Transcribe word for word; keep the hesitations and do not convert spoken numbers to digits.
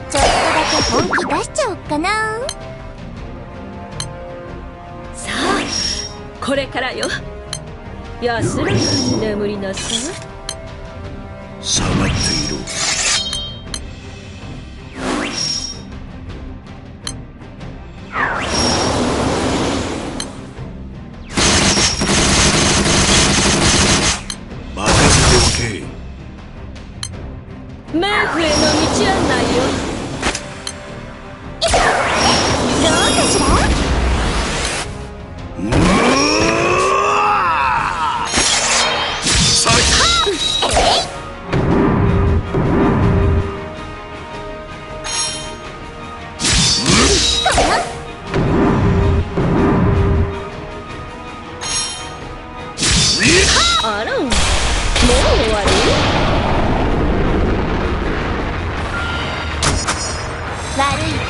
ちょっとだけ本気出しちゃおっかな。 さあ、これからよ。安らかに眠りなさい。 下がっていろ。 冥府への道案内よ。 どうかしら。 うわさあら、もう終わり？ 悪い